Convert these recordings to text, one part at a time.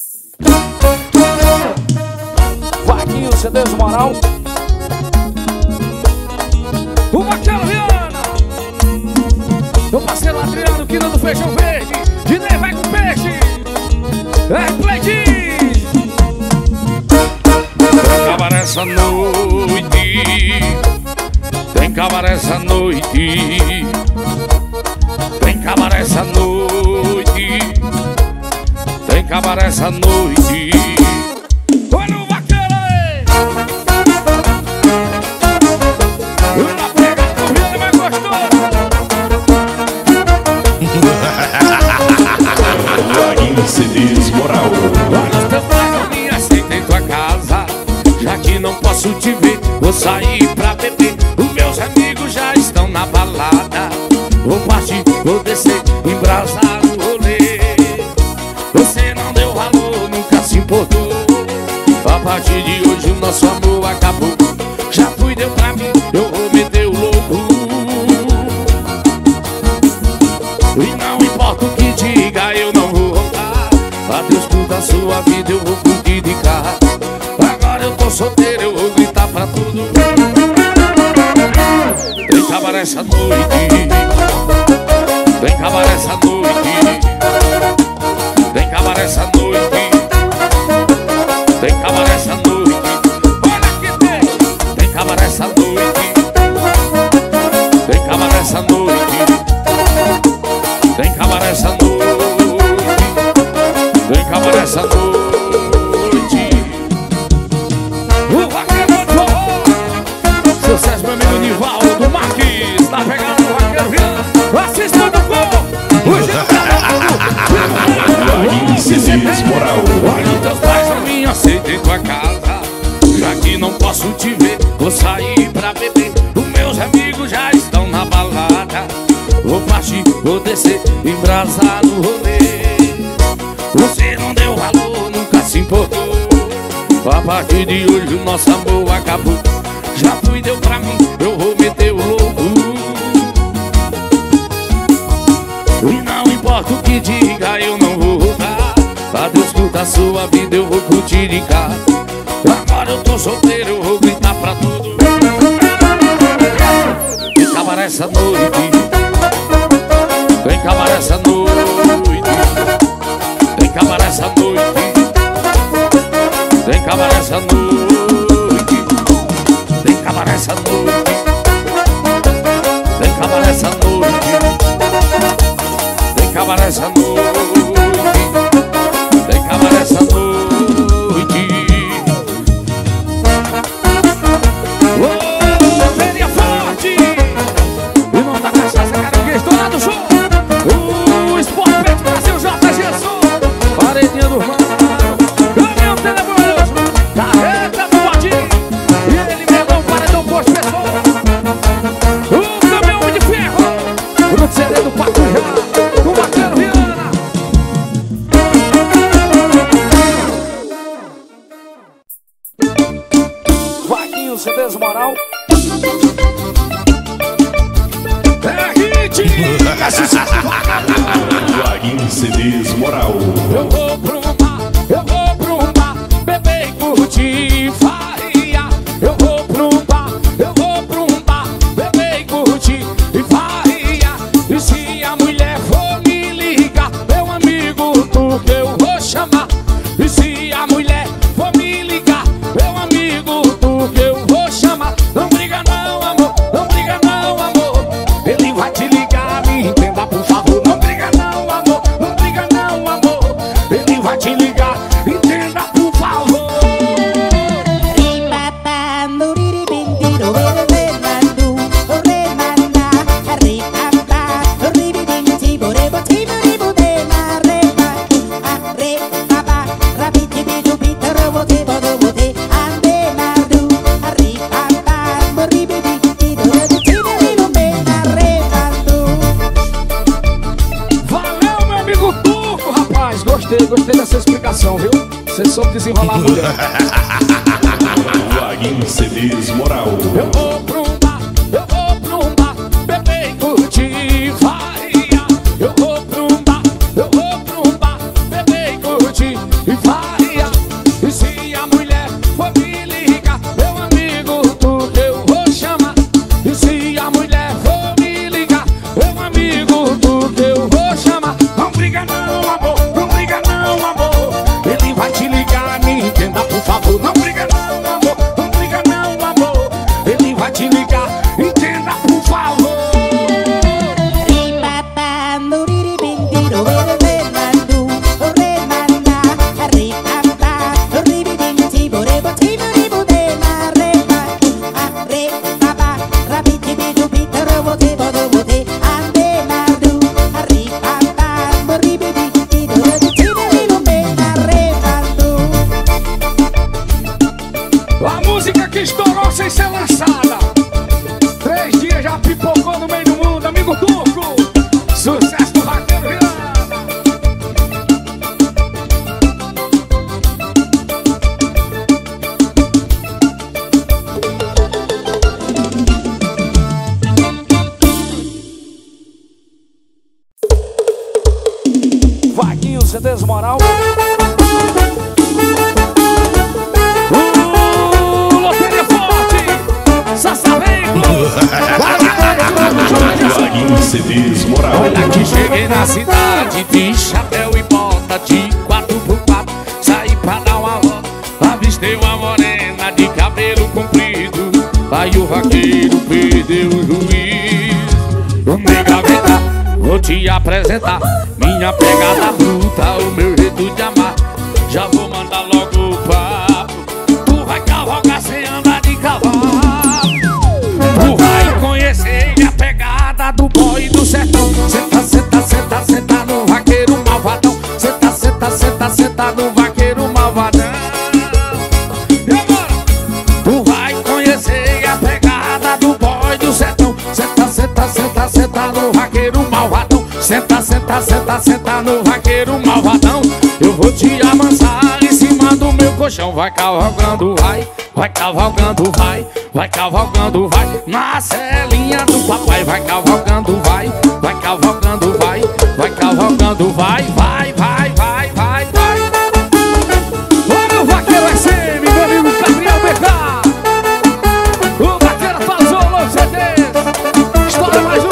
Vaguinho, CDs Moral. O Vaqueiro Viana. Meu parceiro Adriano, Quina do Feijão Verde. Dinei vai com peixe. É Pledis. Tem cabaré essa noite. Tem cabaré essa noite. Tem cabaré essa noite. Tem cabaré essa noite. Olha o vaqueiro aí. Na pegada do Rio, mais gostoso. Vaguinho CDs Moral. Olha os teus pais não me aceitam em tua casa. Já que não posso te ver, vou sair pra beber. Os meus amigos já estão na balada. Vou partir, vou descer, embrasar o rolê. Você não deu valor, nunca se importou. A partir de hoje o nosso amor acabou. Já fui, deu pra mim, eu vou meter o louco. E não importa o que diga, eu não vou voltar. Adeus tudo a sua vida, eu vou curtir de carro. Agora eu tô solteiro, eu vou gritar pra tudo. Tem cabaré essa noite. Tem cabaré essa noite. Tem cabaré essa noite. Tem cabaré essa noite. Olha que tem. Tem cabaré essa noite. Tem cabaré essa noite. Tem cabaré essa noite. Tem cabaré essa noite. O vaqueiro do forró. Sucesso, meu amigo Nivaldo Marques. Tá pegando o vaqueiro Viana. Assista do povo. Vaguinho CDs Moral. Olha, teus pais não me aceitam em tua casa. Já que não posso te ver, vou sair pra beber. Os meus amigos já estão na balada. Vou partir, vou descer, embrasar no rolê. Você não deu valor, nunca se importou. A partir de hoje o nosso amor acabou. Já fui, deu pra mim, eu vou meter o louco. E não importa o que diga, eu não vou voltar. Adeus curta a sua vida, eu vou curtir de casa. Agora eu tô solteiro, eu vou gritar pra tudo. Tem cabaré essa noite. Tem cabaré essa noite. Tem cabaré essa noite. Tem cabaré essa noite. Tem cabaré essa noite. Tem cabaré essa noite. Tem cabaré essa noite. Tem cabaré essa noite. Ô, Feria Forte. E não tá cachaça, caranguejo, estourado o show. O Esporte Preto Brasil, J. Jesus. Paredinha do Mano. Caminhão tenebroso. Carreta do Bodinho. E ele mesmo, o paredão posto pessoal. O caminhão de ferro. O CD do Pato Já. O vaqueiro Viana. Vaguinho, CDs Moral. É hit. Vaguinho CDs Moral. Eu vou pro bar, beber e curtir faria. Eu vou pro bar, beber e curtir e faria. E se a mulher for me ligar, meu amigo, tu que eu vou chamar. E se a mulher for me ligar, meu amigo, tu que eu vou chamar. Não briga não, amor, não briga não, amor. Ele vai te ligar, me entenda por favor. Não briga não, amor, não briga não, amor. Ele vai te ligar, entenda por favor. Valeu, meu amigo Turco, rapaz. Gostei dessa explicação, viu? Você soube desenrolar muito. Vaguinho CDs Moral. Eu vou pro bar, beber e curtir faria. Eu vou pro bar, beber e curtir e faria. Vaguinho CDs Moral. Olha que cheguei na cidade de chapéu e bota, de 4x4, saí pra dar uma volta, avistei uma morena de cabelo comprido, aí o vaqueiro perdeu o juiz. Nega, vem cá, vou te apresentar minha pegada bruta, o meu jeito de amar. Já vou mandar logo o papo, tu vai cavalgar sem andar de cavalo. Tu vai conhecer a pegada do boy do sertão. Senta, senta, senta, senta no vaqueiro malvadão. Senta, senta, senta, senta no vaqueiro malvadão. E agora? Tu vai conhecer a pegada do boy do sertão. Senta, senta, senta, senta no vaqueiro malvadão. Senta, senta, senta, senta no vaqueiro malvadão. Eu vou te amansar em cima do meu colchão. Vai cavalgando, vai, vai cavalgando, vai, vai cavalgando, vai, na celinha do papai. Vai cavalgando, vai, vai cavalgando, vai, vai cavalgando, vai, vai, vai, vai, vai, vai. Olha o vaqueiro SM, meu amigo Gabriel BK. O vaqueiro atualizou o novo CD. Estoura mais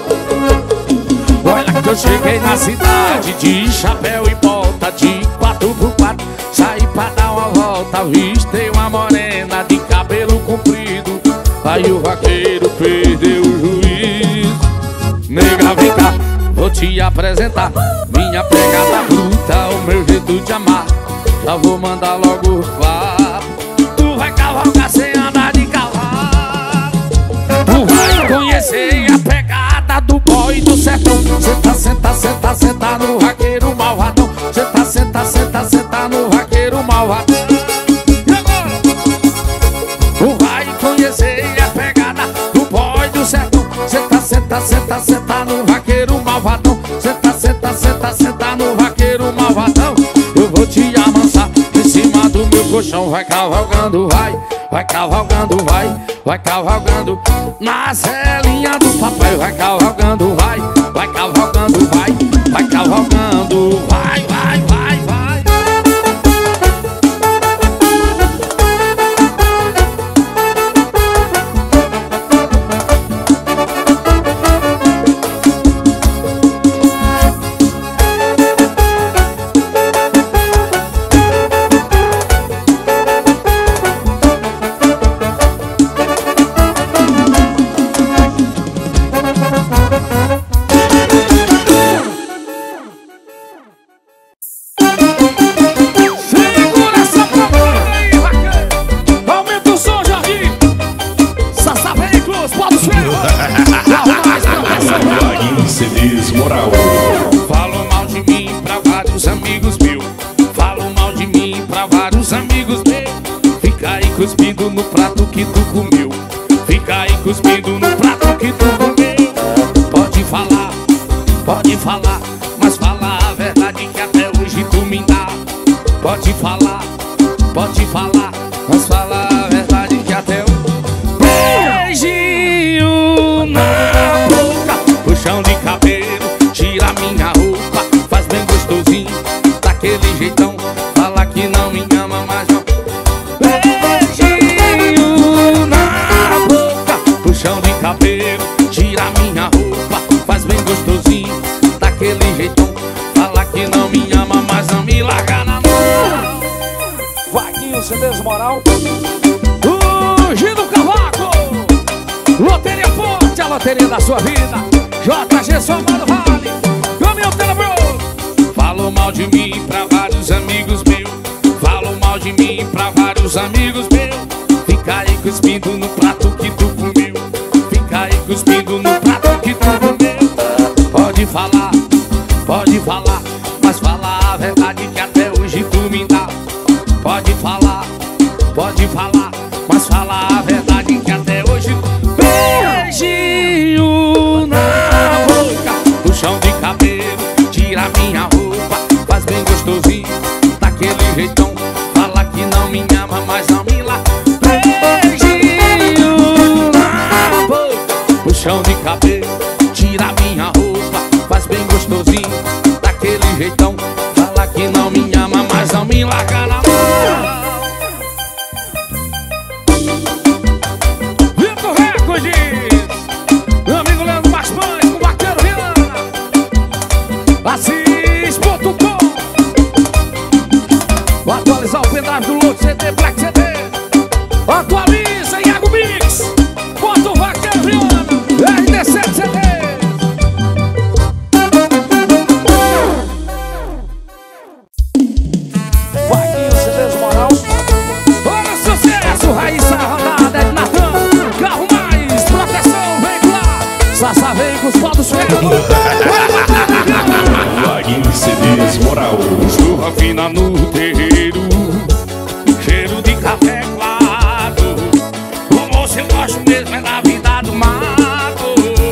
uma. Olha que eu cheguei na cidade de chapéu e bota, de 4x4, saí pra dar uma volta, avistei uma morena de cabelo comprido, aí o vaqueiro perdeu o juiz. Nega, vem cá, vou te apresentar minha pegada bruta, o meu jeito de amar. Já vou mandar logo o papo, tu vai cavalgar sem andar de cavalo. Tu vai conhecer a pegada do boy do sertão. Senta, senta, senta, senta no vaqueiro malvadão. Senta, senta, senta, senta no vaqueiro malvadão. E agora? Tu vai conhecer a pegada do boy do sertão. Senta, senta, senta, senta no vaqueiro malvadão. Senta, senta, senta, senta no vaqueiro malvadão. Eu vou te amansar em cima do meu colchão. Vai cavalgando, vai, vai cavalgando, vai, vai cavalgando, na celinha do papai. Vai cavalgando, vai, vai cavalgando, vai, vai cavalgando, vai, vai, vai, vai. Vaguinho CDs Moral. Falam mal de mim pra vários amigos meus. Falam mal de mim pra vários amigos meus. Fica aí cuspindo no prato que tu comeu. Fica aí cuspindo no prato que tu comeu. Pode falar, mas fala a verdade que até hoje tu me dá. Pode falar, mas fala a verdade que até hoje. Beijinho na boca, puxão de cabelo, tira minha roupa, faz bem gostosinho, daquele jeitão, fala que não me ama mais não. Beijinho na boca, puxão de cabelo, tira minha roupa, faz bem gostosinho, daquele jeitão, fala que não me ama mais não, me larga na mão. Vaguinho CDs Moral. Gino Cavaco. Loteria Forte, a loteria da sua vida. JG Somado Vale, Caminhão Tenebroso. Falou mal de mim pra vários amigos meus. Falou mal de mim pra vários amigos meus. Fica aí cuspindo no prato que tu comeu. Fica aí cuspindo no prato que tu comeu. Pode falar, mas fala a verdade que até hoje tu me dá. Pode falar, mas fala a verdade que até hoje. Beijinho na boca, puxão de cabelo, tira minha roupa, faz bem gostosinho, daquele jeitão, fala que não me ama, mas não me larga. Beijinho na boca, puxão de cabelo, tira minha roupa, faz bem gostosinho, daquele jeitão, fala que não me ama, mas não me larga na mão. Vitor Recordes. Vou atualizar o pendrive do Load CD, Black CD. Atualiza, Iago Mix. Bota o Vaqueiro Viana, RD7 CD. Vaquinho CDs Moral. Olha o sucesso, Raíssa Rodada, Ed Natan. Carro Mais, proteção veicular. Sassá Veículos, Paulo Suelo. Vaguinho CDs Moral. Chuva fina no terreiro, cheiro de café claro. O moço eu gosto mesmo é da vida do mato.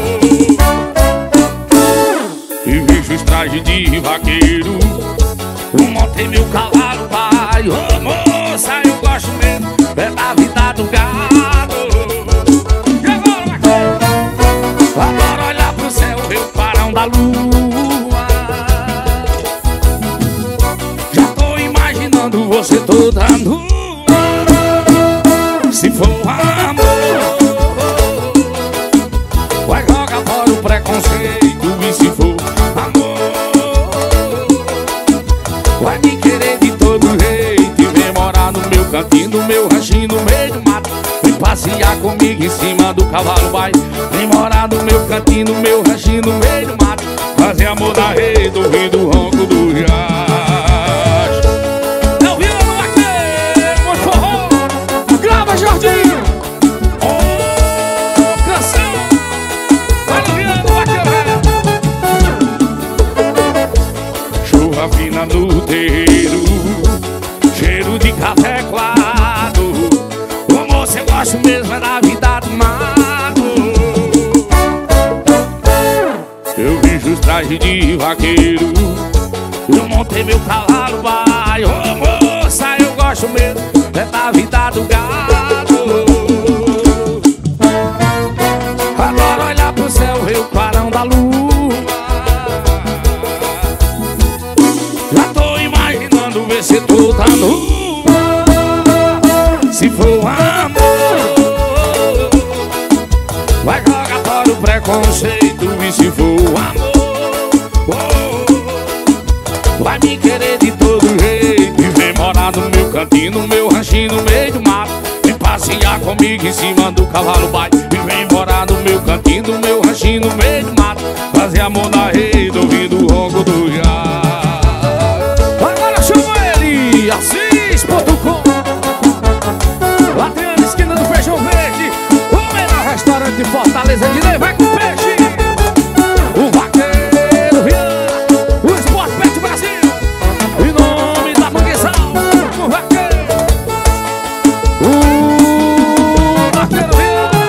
E vejo os trajes de vaqueiro, montei meu cavalo, pai. Ô moça, eu gosto mesmo é da vida do gado. E agora, vaqueiro? Adoro olhar pro céu, ver o clarão da lua. Já tô imaginando você toda nua. Se for amor, vai jogar fora o preconceito. E se for amor, vai me querer de todo jeito. E vem morar no meu cantinho, no meu ranchinho, no meio do mato. Vem passear comigo em cima do cavalo, vai. Vem morar no meu cantinho, no meu ranchinho, no meio do mato. Fazer amor na rede, ouvindo o ronco do riacho. Não viu no vaqueiro, muito forró. Grava, Jorginho. Ô, canção. Vai no vaqueiro. Chuva fina no terreiro, cheiro de café claro. O moço eu gosto mesmo é da vida do mato. Eu vejo os trajes de vaqueiro, eu montei meu cavalo, vai. Ô moça, eu gosto mesmo é da vida do gado. Adoro olhar pro céu, ver o clarão da lua. Já tô imaginando ver se toda nua. Se for amor, vai jogar fora o preconceito. E se for amor, vai me querer de todo jeito. E vem morar no meu cantinho, no meu ranchinho, no meio do mato. Vem passear comigo em cima do cavalo, vai. E vem morar no meu cantinho, no meu ranchinho, no meio do mato. Fazer amor na rede, ouvindo o ronco do riacho. Agora chama ele, Assis.com. Adriano, esquina do Feijão Verde. O melhor restaurante de Fortaleza de Ney, vai com peixe. O Vaqueiro Viana, o Esporte Pet Brasil. Em nome da Manguezal, o Vaqueiro. O Vaqueiro Viana.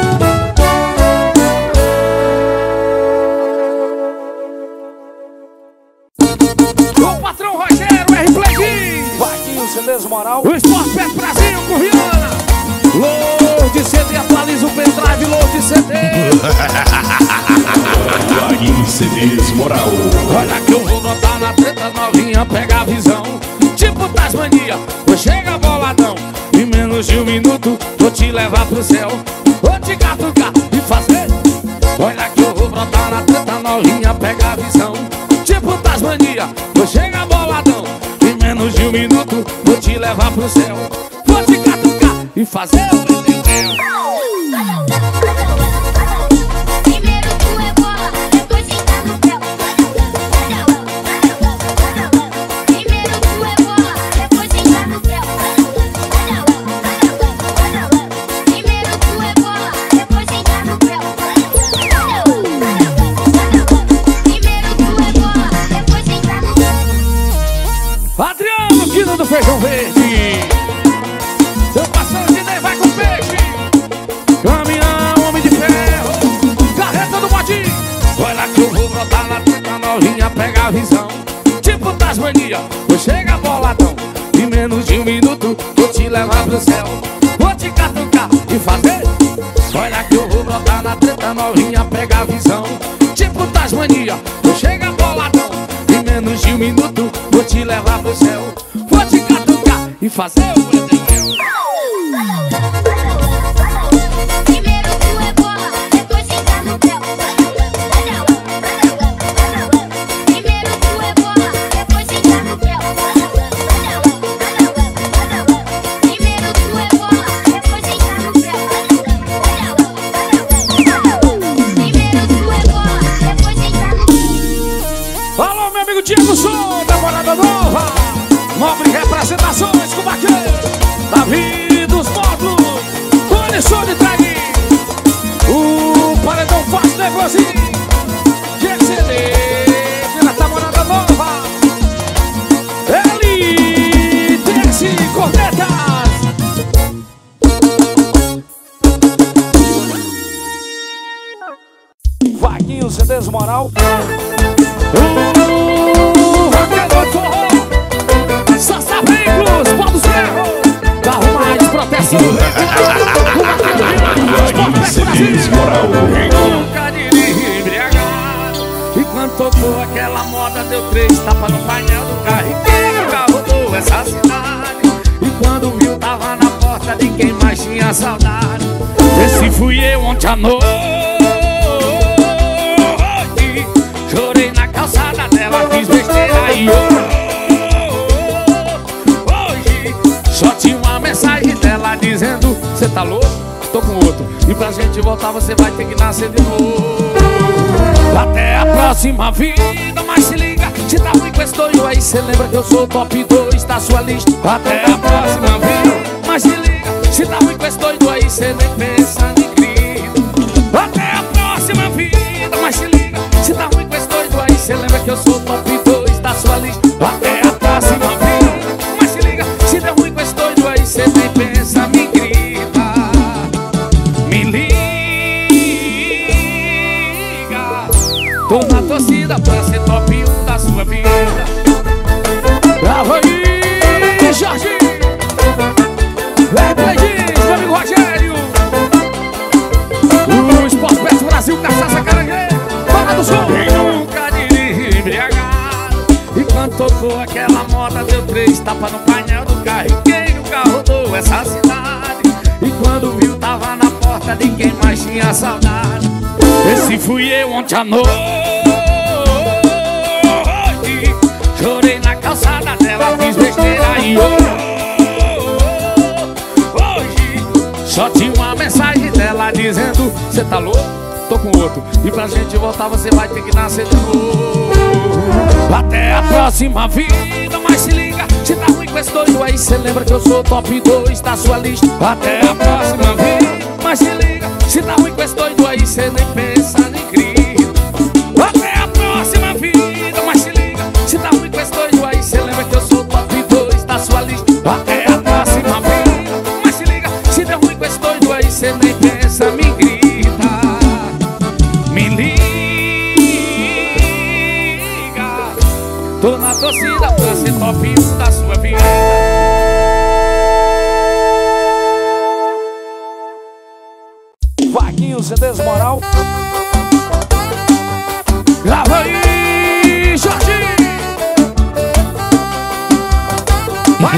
O patrão Rogério, R. Pleguinho. Vaquinho CDs Moral. O Esporte Pet Brasil com Viana. Load CD, atualiza o pendrive, Load CD. Vaguinho CDs Moral. Olha que eu vou botar na treta novinha, pega a visão. Tipo Tasmania, vou chegar boladão. Em menos de um minuto, vou te levar pro céu. Vou te catucar e fazer. Olha que eu vou brotar na treta novinha, pega a visão. Tipo Tasmania, vou chegar boladão. Em menos de um minuto, vou te levar pro céu. Vou te catucar e fazer o meu. Primeiro tu é bola, depois fica no pé. Primeiro tu é bola, depois fica no pé. Primeiro tu é bola, depois fica no pé. Primeiro tu é bola, depois fica no pé. Adriano, quina do Feijão Verde. Seu parceiro de Ney, vai com peixe. Caminhão, homem de ferro, carreta do Modinho. Olha que eu vou brotar na treta novinha, pega a visão. Tipo Tasmania, vou chegar boladão. Em menos de um minuto, vou te levar pro céu. Vou te catucar e fazer. Olha que eu vou brotar na treta novinha, pega a visão. Tipo Tasmania, vou chegar boladão. Em menos de um minuto, vou te levar pro céu. Vou te catucar e fazer o meu. Primeiro tu é bola, depois fica no pé. Primeiro tu é bola, depois fica no pé. representações com o vaqueiro Davi dos módulos, condição de trair. O paredão faz negocinho. GCD, pela Taborada Nova. Ele, Terce, Cornetas. Vaguinho, CDs Moral. Vaqueiro de forró. Sassa Veículos, Paulo Ferro. Carro mais proteção. Vaguinho CDs Moral. Nunca dirigi embriagado. E quando tocou aquela moda, deu 3 tapas no painel do carro. E quem nunca rodou essa cidade? E quando viu, tava na porta de quem mais tinha saudade. Esse fui eu ontem à noite. Chorei na calçada dela, fiz besteira e hoje só tinha uma mensagem dela dizendo: cê tá louco? Tô com outro. E pra gente voltar você vai ter que nascer de novo. Até a próxima vida, mas se liga, se tá ruim com esse doido aí, cê lembra que eu sou o top 2 da sua lista. Até a próxima vida, mas se liga, se tá ruim com esse doido aí, cê nem pensa nem grita. Até a próxima vida, mas se liga, se tá ruim com esse doido aí, cê lembra que eu sou o top 2 da sua lista. Até a próxima vida, mas se liga, se der ruim com esse doido aí, cê nem pensa, me grita. Me liga. Tô na torcida pra ser top 1 da sua vida. Bravo aí, Jorge. Pledis, meu amigo Rogério. O Esporte Pet Brasil, Cachaça Caranguejo. Fala do som. Quem nunca dirige embriagado? E quando tocou aquela moda, deu 3 tapas no painel do carro. E quem nunca rodou essa cidade? E quando viu, tava na porta de quem mais tinha saudade. Esse fui eu ontem à noite. Chorei na calçada dela, fiz besteira e hoje só tinha uma mensagem dela dizendo: cê tá louco? Tô com outro. E pra gente voltar você vai ter que nascer de novo. Até a próxima vida, mas se liga, se tá ruim com esse doido aí, cê lembra que eu sou o top 2 da sua lista. Até a próxima vida, mas se liga, se tá ruim com esse doido aí, cê nem pensa nem grita. Até a próxima vida, mas se liga, se tá ruim com esse doido aí, cê lembra que eu sou o top 2 da sua lista. Até a próxima vida, mas se liga, se der ruim com esse doido aí, cê nem pensa, me grita. Me liga. Tô na torcida pra ser top 1 da sua vida. Vaguinho, CDs Moral. Grava aí, Jorge. Vai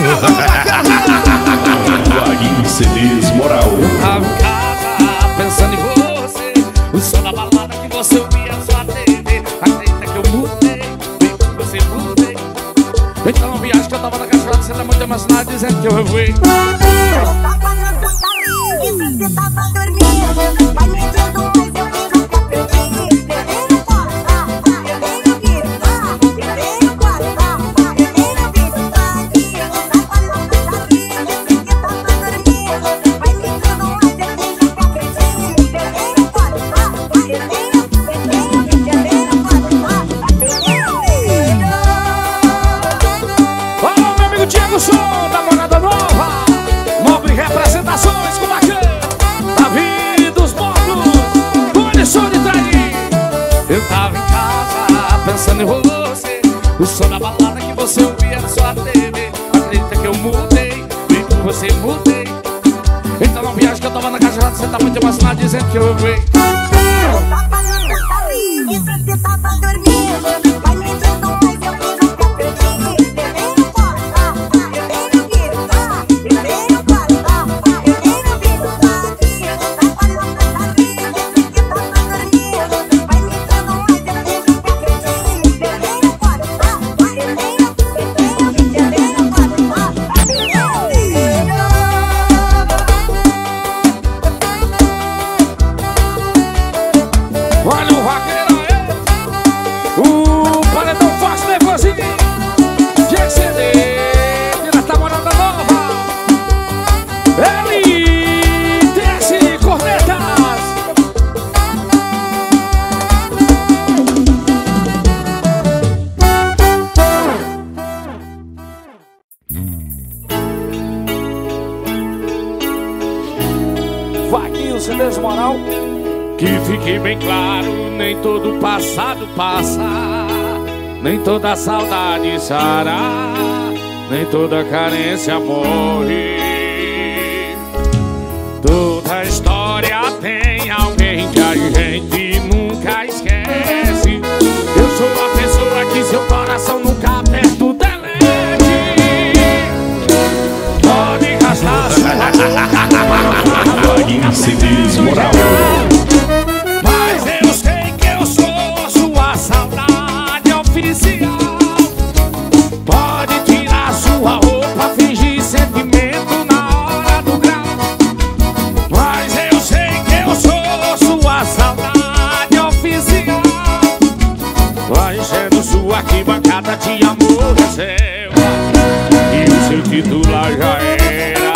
Vaguinho CDs Moral. Tava em casa pensando em você, o som da balada que você ouvia na sua TV. Acredita que eu mudei, bem que você mudei. Então a viagem que eu tava na cachoeira, você tá muito emocionado dizendo que eu revoei. Eu tava na putaria e você tava dormindo. Vai me dando mais, eu nem nunca perdi. Eu nem no quarto, eu nem no guito. Eu nem no quarto, eu nem no guito. Tá aqui, eu tava na putaria e você tava dormindo. Vai me dando mais, eu nem nunca perdi. Eu nem no quarto, eu nem no guito. Eu nem no quarto, eu nem no guito. Alô, meu amigo Diego Som, da Morada Nova. Nobre representações com o vaqueiro Davi dos módulos, condição de trair. Eu tava em casa pensando em você, o som da balada que você ouvia na sua TV. Acredita que eu mudei, vi que você mudei. Então não viagem que eu tava na cachoeira, você tá muito emocionado dizendo que eu revoei. Eu tava na putaria e você tava dormindo. Vai me dando mais, eu nem nunca perdi. Eu nem no quarto, eu nem no guito. Eu nem no quarto, eu nem no guito. Tá aqui, eu tava na putaria e você tava dormindo. Vai me dando mais, eu nem nunca perdi. Eu nem no quarto, eu nem no guito. Eu nem no quarto, eu nem no Olha o vaqueiro aí. Vaguinho CDs Moral. Que fique bem claro, nem todo passado passa, nem toda saudade sará, nem toda carência morre. Toda história tem alguém que a gente nunca esquece. Eu sou a pessoa que seu coração nunca aperta o delete. Pode gastar sua boca. Vaguinho CDs Moral. Mas eu sei que eu sou sua saudade oficial. Pode tirar sua roupa, fingir sentimento na hora do grau. Mas eu sei que eu sou sua saudade oficial. Vai enchendo sua arquibancada de amor reserva, e o seu titular já era.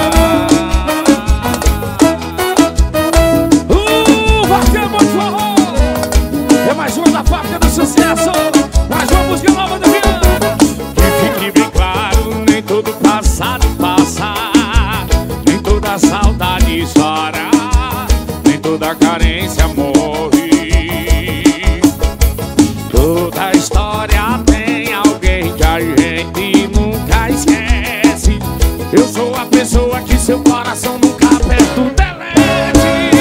É mais uma da fábrica do sucesso, mais uma música nova do Viana. Que fique bem claro, nem todo passado passa, nem toda saudade chora, nem toda carência morre. Toda história tem alguém que a gente nunca esquece. Eu sou a pessoa que seu coração nunca aperta o delete.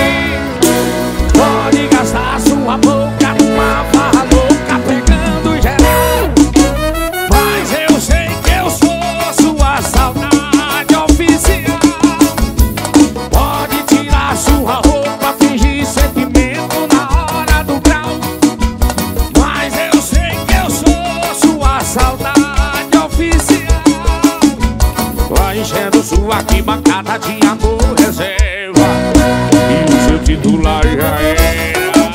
Pode gastar sua boca numa farra louca pegando geral. Mas eu sei que eu sou sua saudade oficial. Pode tirar sua roupa, fingir sentimento na hora do grau. Mas eu sei que eu sou sua saudade oficial. Vai enchendo sua arquibancada de amor reserva, e o seu titular já era.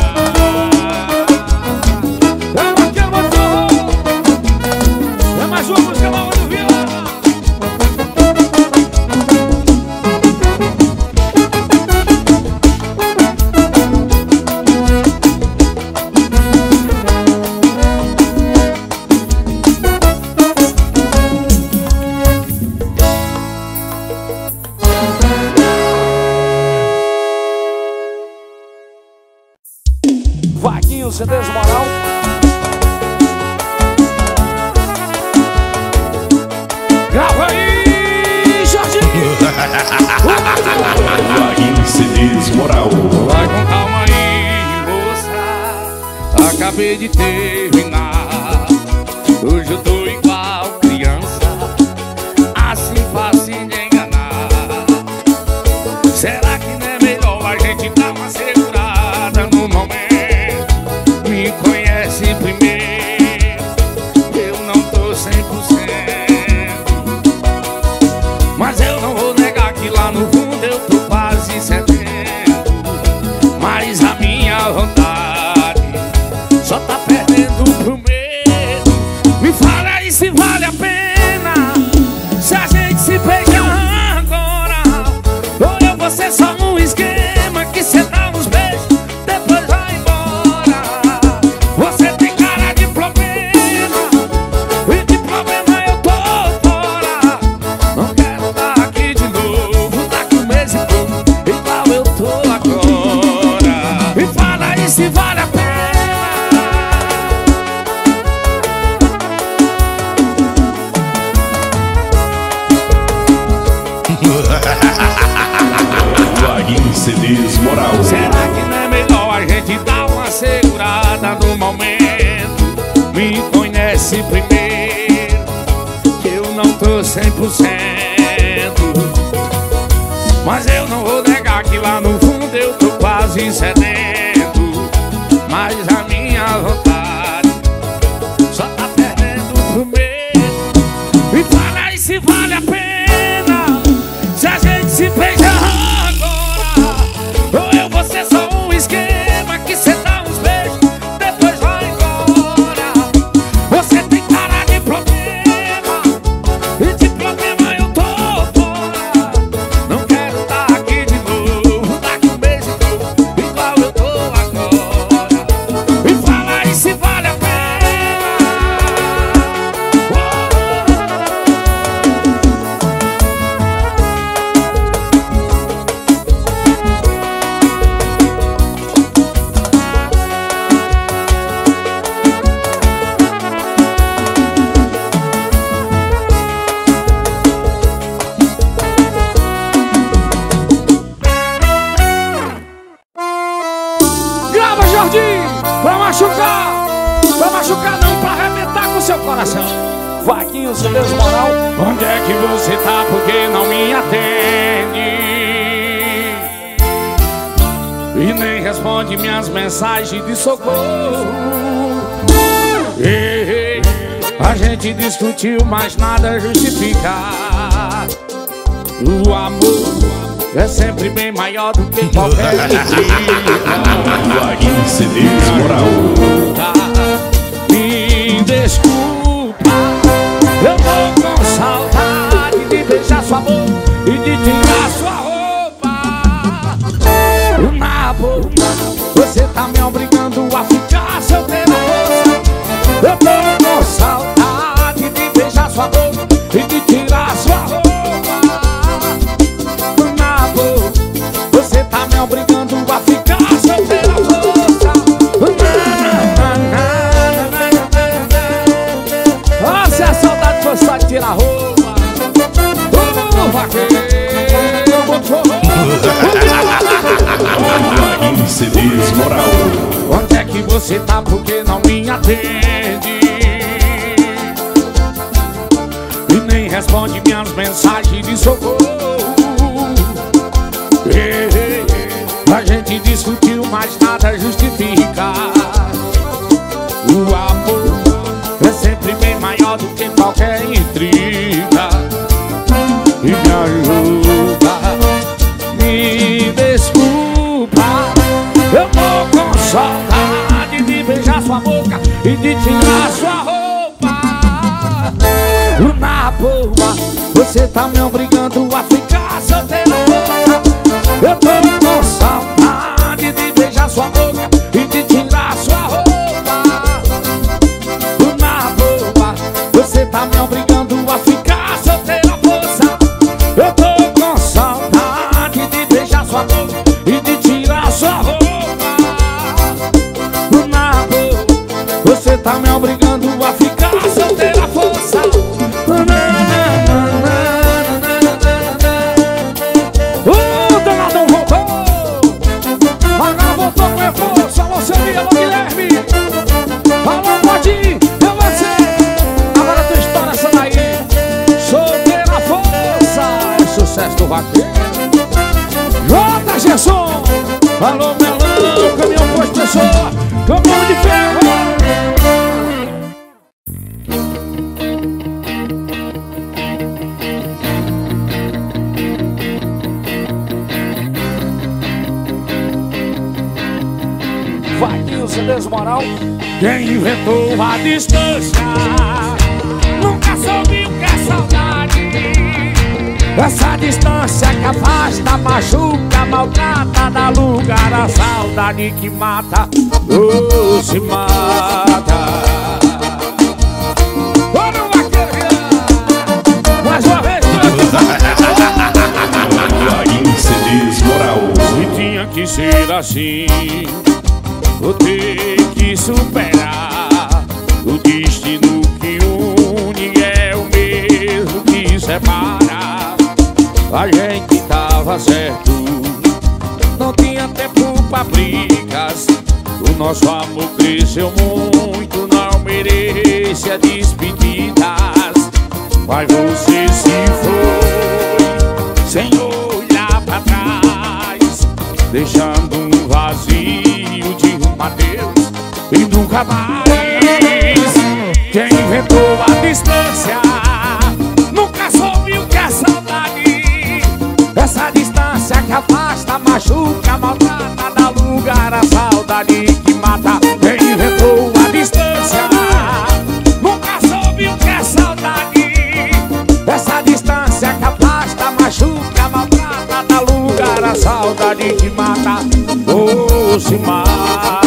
É mais uma música nova do Viana. Vaguinho CDs Moral. Grava aí, Jorginho. Vaguinho CDs Moral. Vai com calma aí, moça, acabei de terminar. Hoje eu tô igual criança, assim fácil de enganar. Será que não é melhor a gente dar uma segurada no momento? Me conhece primeiro, eu não tô 100%. Mas eu não vou negar que lá no fundo eu tô quase 70%. Mas a minha vontade só tá perdendo pro medo. Me fala aí se vale a pena, se a gente se pegar agora, ou eu vou ser só um esquema que cê dá uns beijos, depois vai embora. Você tem cara de problema, e de problema eu tô fora. Não quero estar aqui de novo, daqui um mês e pouco, igual eu tô agora. Me fala aí se vale a pena. Vaguinho CDs Moral. Será que não é melhor a gente dar uma segurada no momento? Me conhece primeiro, que eu não tô 100%. Mas eu não vou negar que lá no fundo eu tô quase sedento. Mas a minha vontade só tá perdendo pro medo. Me fala aí se vale a pena, se a gente se beijar agora, ou eu vou ser só um esquema que cê dá uns beijos, depois vai embora. Você tem cara de problema, e de problema eu tô fora. Não quero estar aqui de novo, daqui um mês e pouco, igual eu tô agora. Me fala aí se vale a pena. seu coração. Vaguinho, seu Deus moral. Onde é que você tá, porque não me atende? E nem responde minhas mensagens de socorro. Ei, a gente discutiu, mas nada justifica. O amor é sempre bem maior do que qualquer mentira. Vaguinho CDs moral. Me desculpa, eu tô com saudade de beijar sua boca e de tirar sua roupa. Na boca, você tá me obrigando a ficar solteira, moça. Eu tô com saudade de beijar sua boca e de tirar sua roupa. Na boca, você tá me obrigando a ficar solteira, moça. Ah, se a saudade fosse só de tirar a roupa. Vaguinho CDs moral. Onde é que você tá, porque não me atende? E nem responde minhas mensagens de socorro. Ei, a gente discutiu, mas nada justifica. O amor é sempre bem maior do que qualquer intriga. E me ajuda, me desculpa, eu tô com saudade de beijar sua boca e de tirar sua roupa. Na boa, você tá me obrigando a ficar solteira, moça. Eu tô com saudade de beijar sua boca e de tirar sua roupa. Na boa, você tá me obrigando a ficar solteira, moça. Eu tô com saudade de beijar sua boca e de tirar sua roupa. Na boa, você tá me obrigando a ficar solteira, moça. Danado voltou. Agora voltou com reforço. Alô, Celia, alô, Guilherme. Alô, Modinho, eu você. Agora tu estoura essa daí. Solteira força. É sucesso do vaqueiro. Jota Gerson. Alô, Melão, caminhão com as pessoas. Caminhão de ferro. Vaguinho, seu Deus moral. Quem inventou a distância nunca soube o que é saudade. Essa distância que afasta, machuca, maltrata, dá lugar à saudade que mata, ou se mata. Bora, vaqueiro! Mais uma vez, Vaguinho CDs moral. se tinha que ser assim, vou ter que superar. O destino que une é o mesmo que separa. A gente tava certo, não tinha tempo pra brigas. O nosso amor cresceu muito, não merecia despedidas. Mas você se foi, sem olhar pra trás, deixando um vazio de um adeus e nunca mais. Quem inventou a distância nunca soube o que é saudade. Essa distância que afasta, machuca, maltrata, dá lugar à saudade que mata. Quem inventou a distância nunca soube o que é saudade. Essa distância que afasta, machuca, maltrata, dá lugar à saudade que mata, ou se mata.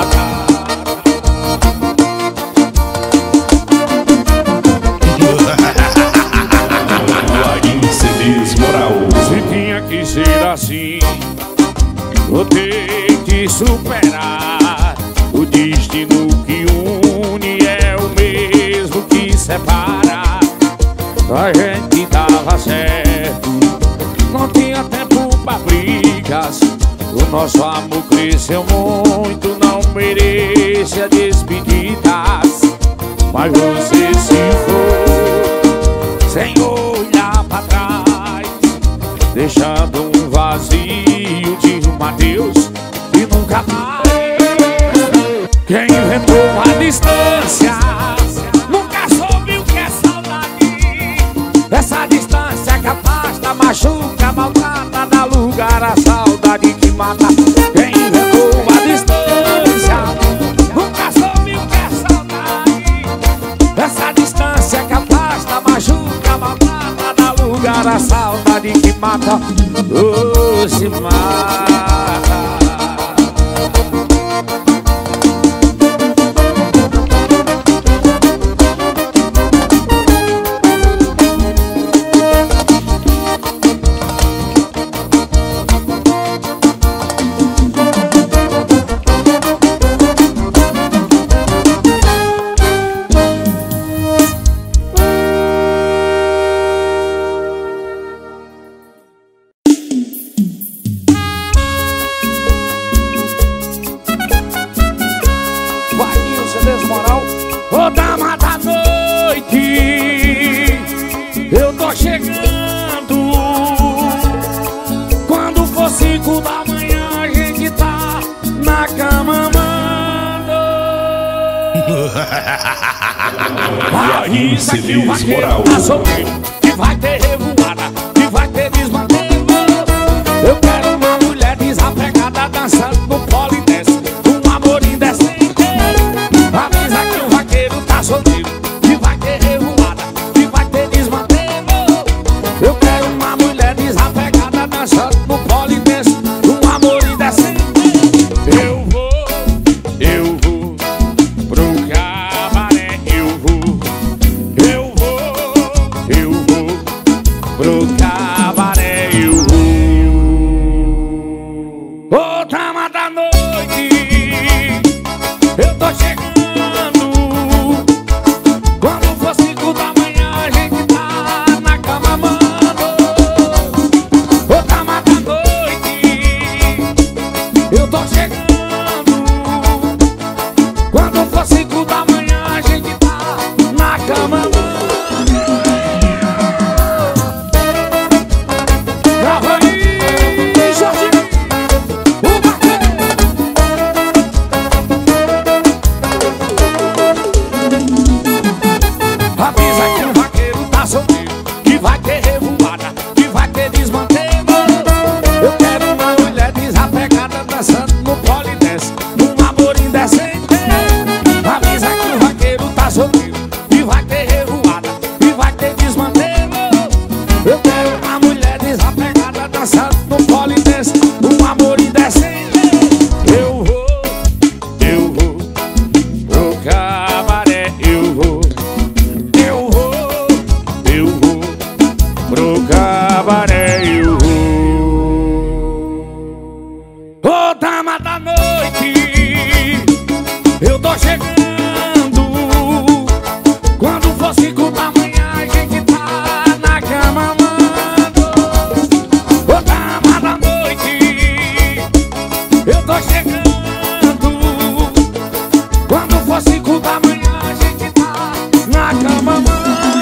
Vaguinho CDs moral. Se tinha que ser assim, vou ter que superar. O destino que une é o mesmo que separa. A gente tava certo, não tinha tempo pra brigas. O nosso amor cresceu muito, não merecia despedidas. mas você se foi sem olhar pra trás, deixando um vazio de um adeus e nunca mais. Quem inventou a distância nunca soube o que é saudade. Essa distância que afasta, machuca, maltrata, dá lugar à saudade que mata. Quem inventou a distância nunca soube o que é saudade. Essa distância que afasta, machuca, maltrata, dá lugar à saudade que mata. Oh, se mata. Moral, ô dama da noite, eu tô chegando. Quando for 5 da manhã a gente tá na cama amando. Avisa que o vaqueiro tá solteiro, que vai ter revoada, que vai ter desmantelo. Eu quero uma mulher desapegada dançando no polidense, um amor indecente. Avisa que o vaqueiro tá solteiro, que vai ter revoada, que vai ter desmantelo. Eu quero uma mulher desapegada dançando no polidense, um amor indecente. Eu vou pro cabaré, eu vou pro cabaré, eu vou. Ô dama da noite, eu tô chegando. Quando for 5 da manhã a gente tá na cama amando. Ô dama da noite, eu tô chegando. Quando for 5 da manhã a gente tá na cama amando. Grava aí, Jorginho, o vaqueiro. Avisa que o vaqueiro tá solteiro, que vai ter revoada, que vai ter desmantelo. Eu quero uma mulher desapegada dançando no polidense, um amor indecente. Avisa que o vaqueiro tá solteiro, que vai ter revoada, que vai ter desmantelo. Eu quero uma mulher desapegada dançando no polidense, um amor indecente. Eu vou pro cabaré, eu vou pro cabaré, eu vou. Ô dama da noite, eu tô chegando. Quando for 5 da manhã a gente tá na cama amando. Ô dama da noite, eu tô chegando. Quando for 5 da manhã a gente tá na cama amando.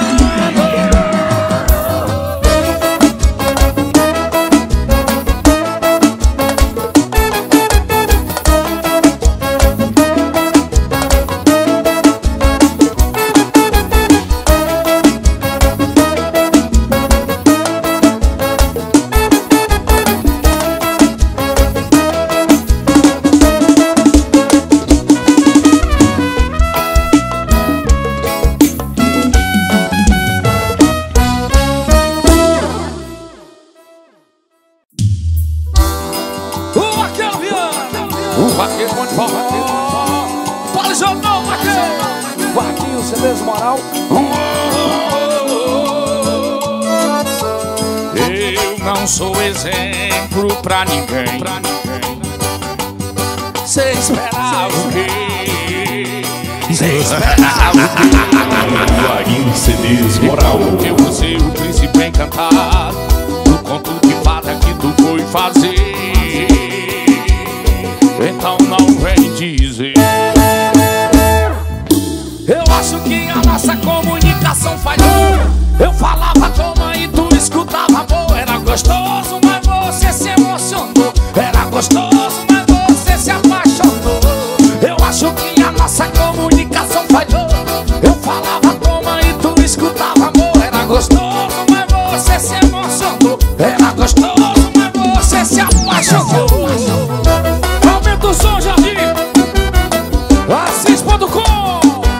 O vaqueiro bom de forró. Fala, Jordão, vaqueiro. Vaquinho, CDs Moral. Eu não sou exemplo pra ninguém. Cê esperava o quê? Cê esperava o quê? Vaguinho CDs Moral. Eu vou ser o príncipe encantado do conto de fada que tu foi fazer. Então não vem dizer. Eu acho que a nossa comunicação falhou. Eu falava toma e tu escutava amor. Era gostoso, mas você se emocionou. Era gostoso, mas você se apaixonou. Eu acho que a nossa comunicação falhou. Eu falava toma e tu escutava amor. Era gostoso, mas você se emocionou. Era gostoso, mas você se apaixonou. Aumenta o som, Jardim. Assis.com.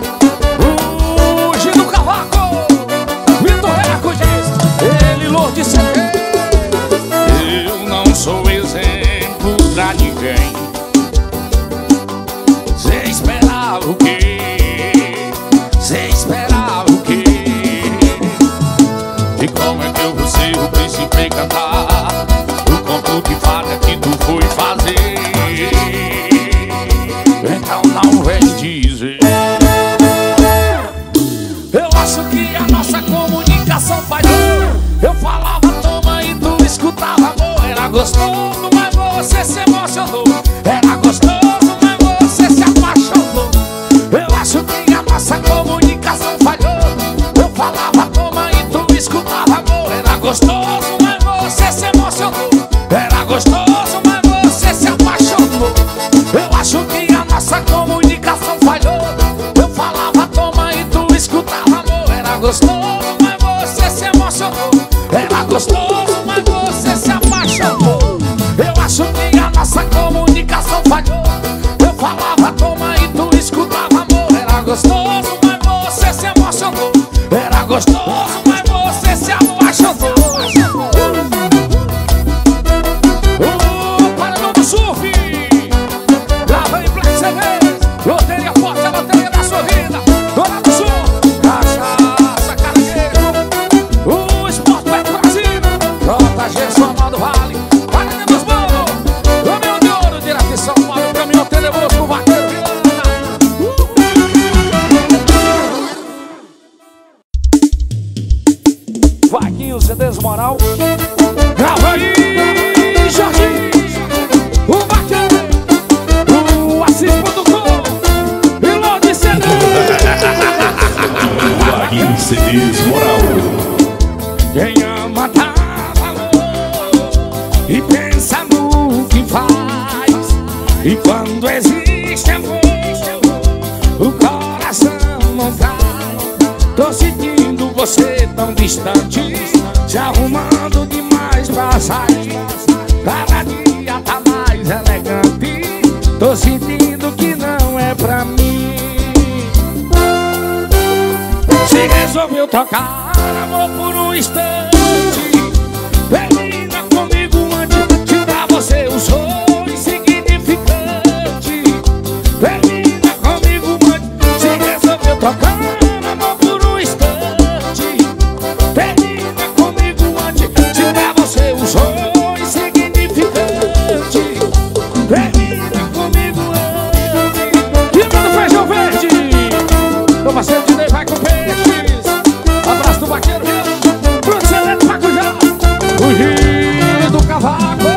O Gino Cavaco. Vitor Recordes. Ele Lourdes CD. Eu não sou exemplo pra ninguém. Cê esperava o quê? Cê esperava o quê? E como é que eu vou ser o príncipe cantar o conto de fada que tu foi fazer? Então não vem dizer. Eu acho que a nossa comunicação falhou. Eu falava toma e tu escutava amor. Era gostoso, mas você se emocionou. Era gostoso, mas você se apaixonou. Eu acho que a nossa comunicação falhou. Eu falava toma e tu escutava amor. Era gostoso, mas você se emocionou. Era gostoso, mas você se apaixonou. Eu acho que a nossa comunicação falhou. Eu falava toma e tu escutava amor. Era gostoso, mas você se emocionou. Era gostoso, mas você se apaixonou. Eu acho que a nossa comunicação falhou. Eu falava toma e tu escutava amor. Era gostoso, mas você se emocionou. Era gostoso, mas você se apaixonou. Paredão do Surf. Lá vem Black CDs. Loteria forte, a loteria da sua vida. Dona do Sul. Cachaça, caranguejo. O Esporte Beto Brasil. JG Somal do Vale. Paredão dos Manos. Caminhão de ouro, direto de São Paulo. Caminhão tenebroso com Vaqueiro Viana. Vaguinho, CDs Moral. Grava aí, Jorginho. O Vaqueiro. O Assis.com. E Lourdes CD. Vaguinho CDs Moral. Quem ama dá valor e pensa no que faz. E quando existe amor, o coração não cai. Tô sentindo você tão distante, se arrumando demais pra sair. Cada dia tá mais elegante. Tô sentindo que não é pra mim. Se resolveu tocar amor por um instante, termina comigo antes de dar você o som insignificante. Termina comigo antes. Se resolveu tocar amor por um instante, termina comigo antes de dar você o som insignificante. Termina comigo antes. E manda feijão verde. Tô parceiro de Ney vai com peixes. Abraço do Vaqueiro Viana. Bruno Celeste Macujá. O Rio do Cavaco.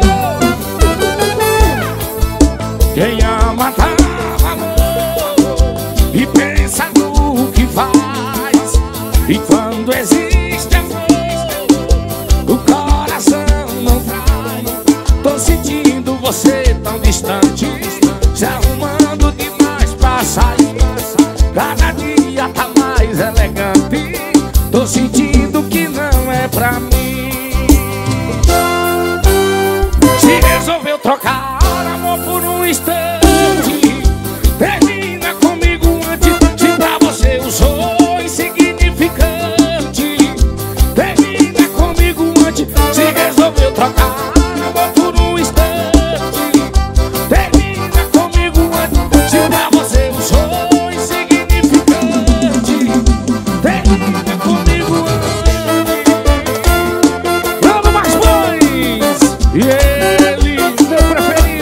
Quem ama dá valor e pensa no que faz. E quando existe amor, o coração não trai. Tô sentindo você tão distante, se arrumando demais pra sair. Cada dia tá mais elegante. Tô sentindo que não é pra mim. Se resolveu trocar amor por um instante, termina comigo antes de dar você o som insignificante. Termina comigo antes. Se resolveu trocar amor por um instante, termina comigo antes de dar você o som insignificante. Termina comigo antes. Dando mais pães. E ele, meu preferido.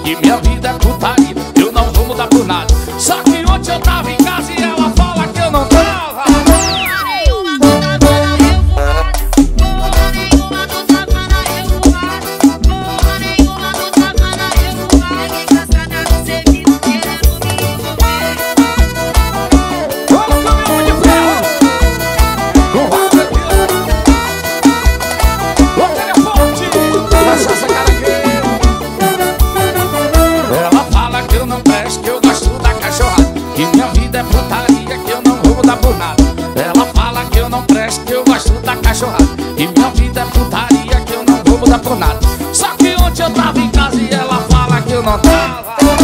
que minha vida é putaria, eu não vou mudar por nada. Só que ontem eu tava em casa e ela fala que eu não tava. E minha vida é putaria que eu não vou mudar por nada. Só que ontem eu tava em casa e ela fala que eu não tava.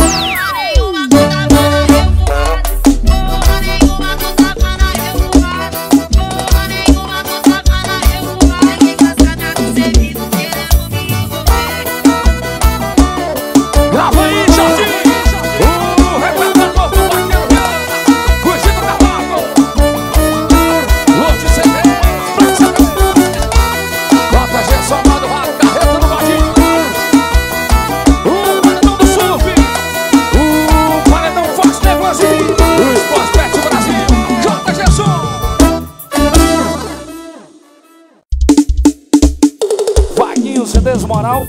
Grava aí, Jorginho! O representante do Vaqueiro fugindo do cavalo. Lote CD, bota Gerson lá do Vale, carreta no Godinho. O paredão do surf, o paredão forte do Evanzinho, o Esporte Bet Brasil, J. Gerson. Vaguinho, CDs Moral.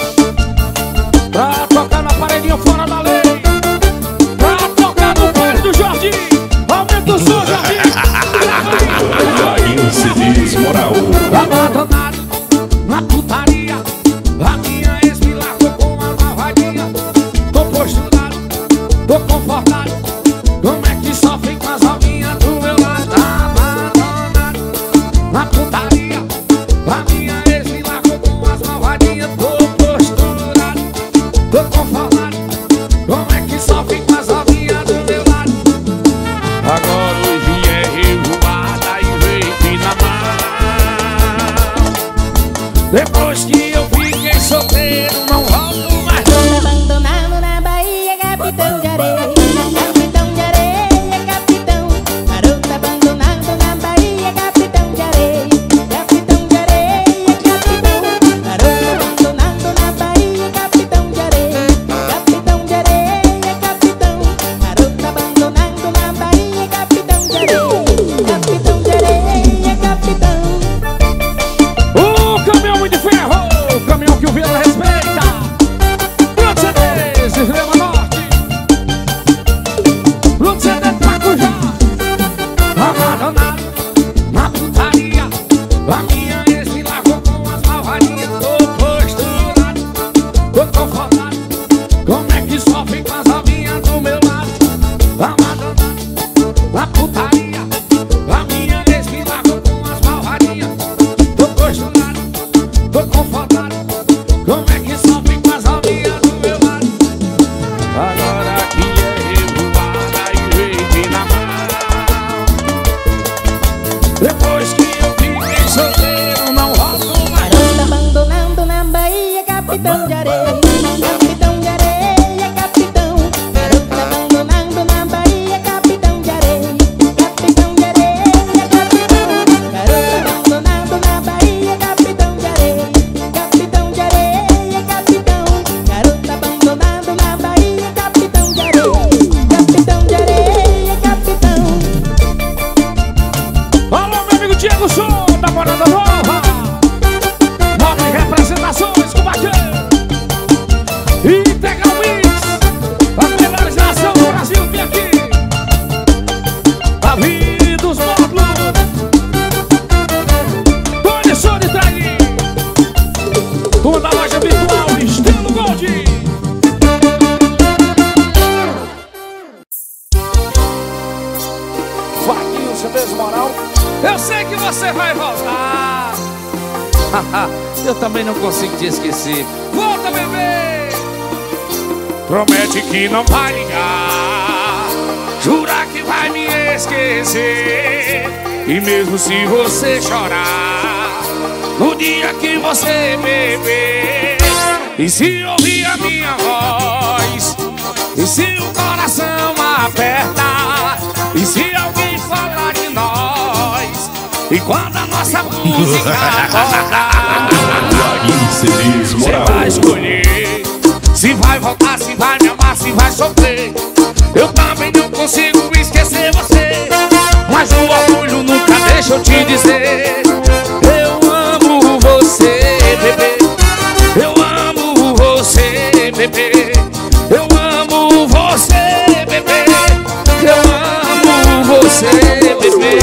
Pra tocar no aparelhinho fora da lei. Pra tocar no baile do Jorginho. Aumenta o som, Jorginho. Vaguinho CDs Moral. Abandonado na putaria, a minha ex me largou com uma malvadinha. Tô posturado, tô confortado. Como é que sofre com as alminhas do meu lado? Abandonado na putaria, a minha ex me largou com as malvadinhas. Tô posturado, tô conformado. Como é que sofre com as alminhas do meu lado? Agora hoje é revoada e veio na mão. Depois que eu fiquei solteiro, não volto mais. Abandonado na Bahia, capitão de areia. Capitão de areia, capitão. Garoto abandonado na Bahia, capitão de areia. Capitão de areia, capitão. Garoto abandonado na Bahia, capitão de areia. Capitão de areia, capitão. Garoto abandonado na Bahia, capitão de areia. Capitão de areia, capitão. O caminhão de ferro, o caminhão que o Vila respeita. Bruto CDs, Extrema Norte. Bruto CD Tracujá. Abandonado na putaria, a minha ex me largou com as malvadinhas. Tô posturado, tô conformado. Como é que sofre com as alminhas do meu lado? Abandonado na putaria, a minha ex me largou com as malvadinhas. Tô posturado, tô conformado. Como é que sofre com as alminhas do meu lado? Agora que é revoada e veio na mão. Depois que eu fiquei solteiro, não volto mais. Garoto abandonado na Bahia, capitão de areia. Capitão de areia, capitão. Garoto abandonado na Bahia, capitão de areia. Capitão de areia, capitão. Garoto abandonado na Bahia, capitão de areia. Capitão de areia, capitão. Garoto abandonado na Bahia, capitão de areia. Capitão de areia, capitão. Alô, meu amigo Diego Som, da Morada Nova. Nove representações com Vaqueiro. Integral Mix, as melhores nações do Brasil vem aqui. A vida dos módulos. Condição de trair. Toda a loja virtual, estilo Gold. Vaguinho, CDs Moral. Eu sei que você vai voltar. Eu também não consigo te esquecer. Volta, bebê. Promete que não vai ligar, jura que vai me esquecer. E mesmo se você chorar no dia que você beber, e se ouvir a minha voz, e se o coração apertar, e se alguém falar de nós, e quando a nossa música tocar, Vaguinho CDs você Moral. vai escolher se vai voltar, se vai me amar, se vai sofrer. Eu também não consigo esquecer você, mas o orgulho nunca deixa eu te dizer. Eu amo você, bebê. Eu amo você, bebê. Eu amo você, bebê. Eu amo você, bebê.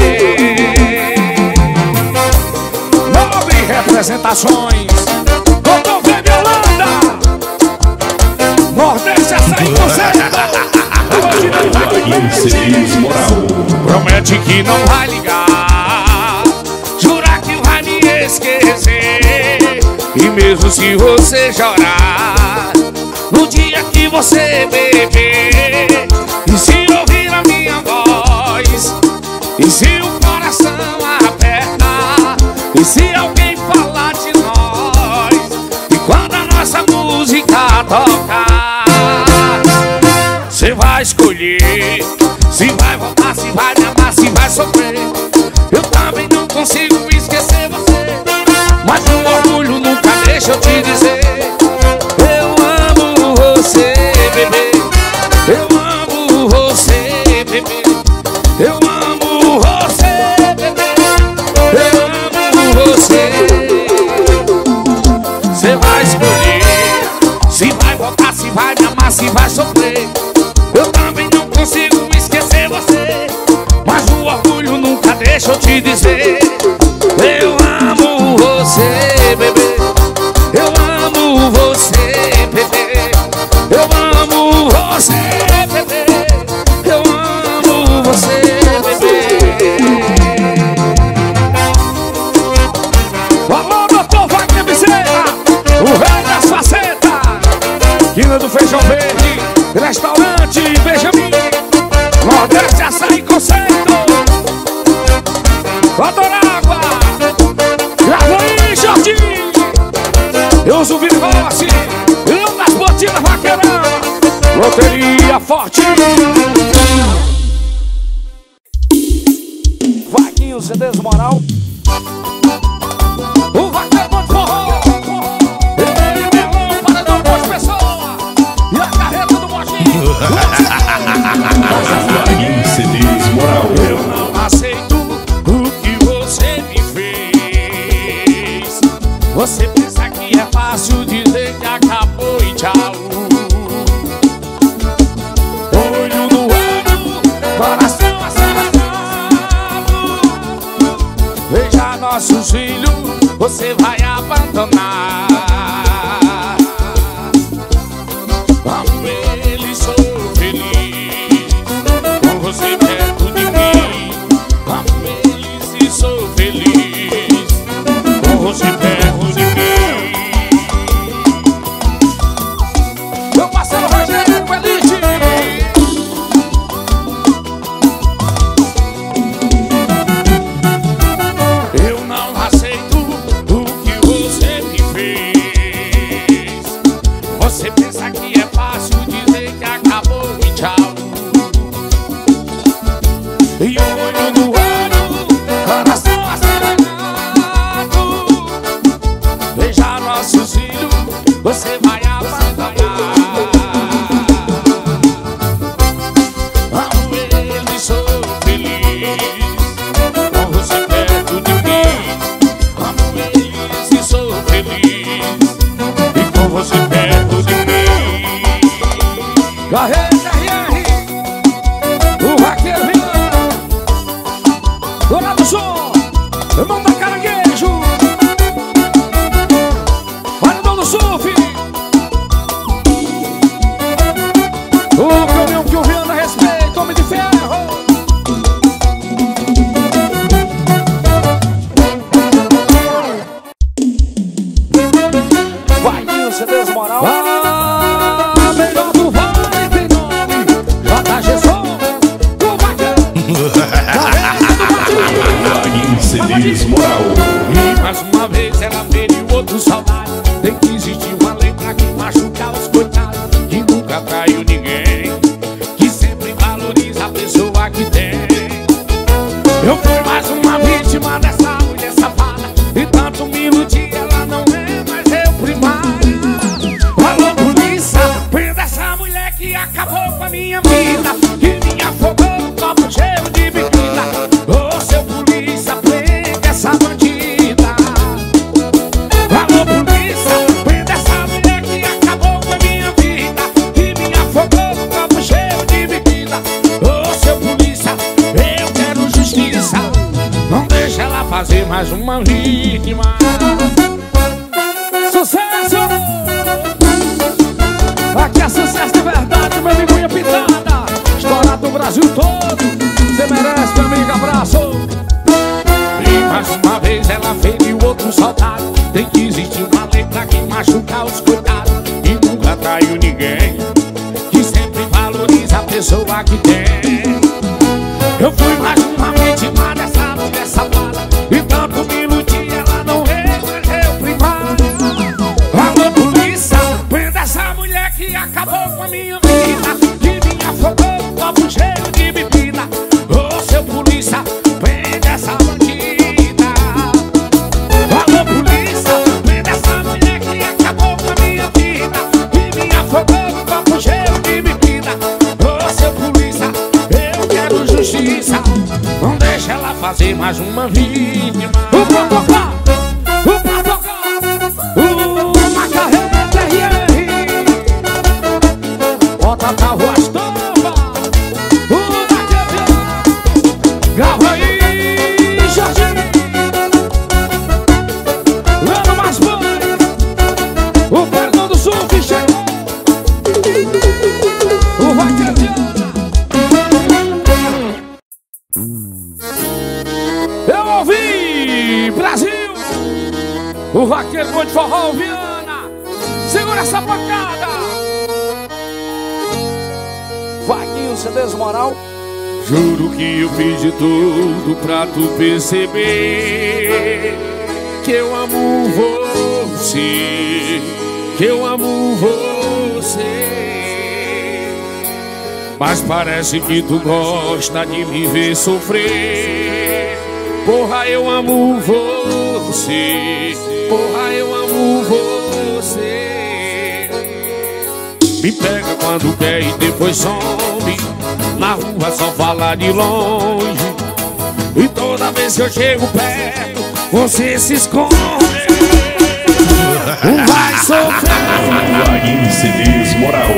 9 representações. Doutor Vênia Holanda. Nordeste Açaí Concerto. Vaguinho CDs Moral. Promete que não vai ligar, jura que vai me esquecer. E mesmo se você chorar no dia que você beber, e se ouvir a minha voz, e se o coração apertar, e se alguém falar de nós, e quando a nossa música tocar, você vai escolher se vai voltar, se vai me amar, se vai sofrer. Eu também não consigo esquecer você, mas o orgulho nunca deixa eu te dizer. Eu amo você, bebê. Eu amo você, bebê. Eu amo você, bebê. Eu amo você. Você vai escolher se vai voltar, se vai me amar, se vai sofrer. Eu também não consigo esquecer você, mas o orgulho nunca deixa eu te dizer. Eu amo você, bebê. Eu amo você, bebê. Eu amo você, bebê. Eu amo você, bebê. Alô, doutor Wagner Bezerra, o rei das facetas. Quina do Feijão Verde, restaurante Benjamin, Nordeste Açaí Conceito. Adorágua, grava aí, Jorginho. Eu uso o Virgossi, eu nas botinas vaqueirão. Loteria Forte. Vaguinho CDs Moral. O vaqueiro do forró. Ele melão para dar boas pessoas. E a carreta do Mojinho. Vaguinho CDs Moral. Eu não aceito o que você me fez. Você pensa que é fácil dizer que acabou e tchau. Olho no olho, coração acelerado. Veja nossos filhos, você vai abandonar. Amo ele, sou feliz com você perto de mim. Amo eles e sou feliz com você perto de mim. Meu parceiro Rogério Elite. Eu não aceito o que você me fez. Você pensa que é fácil dizer que acabou e tchau. E olho no olho, coração acelerado. Veja nossos filhos, você vai abandonar. Amo ele, sou feliz com você perto de mim. Amo eles e sou feliz e com você perto de mim. Carrega RR, o vaqueiro Rian, Dona do Som, irmão da Caranguejo, Maridão do Surf, o caminhão que o Rian respeita, homem de ferro. Vaguinho CDs Moral. Melhor do Vale tem nome. mais uma vítima. Sucesso! Aqui é sucesso de verdade, meu amigo Unha Pitada. Estourado do Brasil todo. Você merece, meu amigo, abraço. E mais uma vez ela feriu outro soldado. Tem que existir uma lei pra quem machucar os coitados. E nunca traiu ninguém, que sempre valoriza a pessoa que tem. Eu fui mais uma vítima dessa mulher safada. E tanto me iludi, ela não resolveu primar. Alô, polícia, prenda essa mulher que acabou com a minha vida, que me afogou com copo cheio de bebida. Ô, seu polícia, prenda essa bandida. Alô, polícia, prenda essa mulher que acabou com a minha vida, que me afogou com copo cheio de bebida. Ô, seu polícia, eu quero justiça. Não deixa ela fazer mais uma vítima. O Patocá, o Macarreta TRR, bota pra rua estomba. O Maquete, grava aí, Jorginho. Lando mais banho, o Perdão do Sul que chegou. O Maquete. Eu ouvi, Brasil! O vaqueiro bom de forró, Viana! Segura essa pancada! Vaguinho, CDs Moral. Juro que eu fiz de tudo pra tu perceber que eu amo você, que eu amo você. Mas parece que tu gosta de me ver sofrer. Porra, eu amo você, porra, eu amo você. Me pega quando quer e depois some. Na rua só fala de longe. E toda vez que eu chego perto, você se esconde. Vai sofrer. Vaguinho CDs Moral.